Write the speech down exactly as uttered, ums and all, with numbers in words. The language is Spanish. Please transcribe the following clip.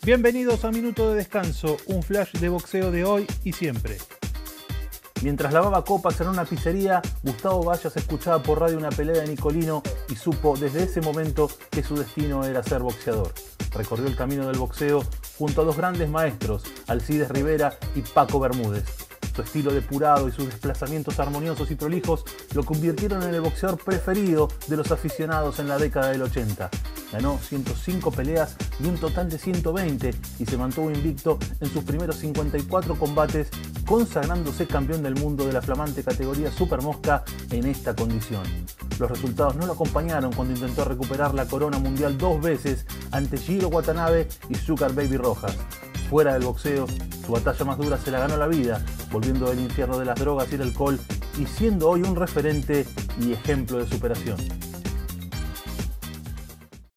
Bienvenidos a Minuto de Descanso, un flash de boxeo de hoy y siempre. Mientras lavaba copas en una pizzería, Gustavo Vallas escuchaba por radio una pelea de Nicolino y supo desde ese momento que su destino era ser boxeador. Recorrió el camino del boxeo junto a dos grandes maestros, Alcides Rivera y Paco Bermúdez. Su estilo depurado y sus desplazamientos armoniosos y prolijos lo convirtieron en el boxeador preferido de los aficionados en la década del ochenta. Ganó ciento cinco peleas y un total de ciento veinte y se mantuvo invicto en sus primeros cincuenta y cuatro combates, consagrándose campeón del mundo de la flamante categoría Super Mosca en esta condición. Los resultados no lo acompañaron cuando intentó recuperar la corona mundial dos veces ante Jiro Watanabe y Sugar Baby Rojas. Fuera del boxeo, su batalla más dura se la ganó la vida, volviendo del infierno de las drogas y el alcohol y siendo hoy un referente y ejemplo de superación.